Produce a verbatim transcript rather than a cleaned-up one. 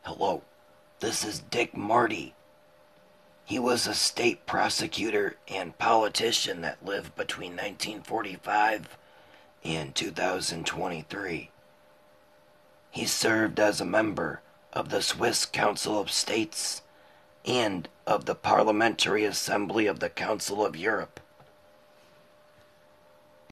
Hello, this is Dick Marty. He was a state prosecutor and politician that lived between nineteen forty-five and two thousand twenty-three. He served as a member of the Swiss Council of States and of the Parliamentary Assembly of the Council of Europe.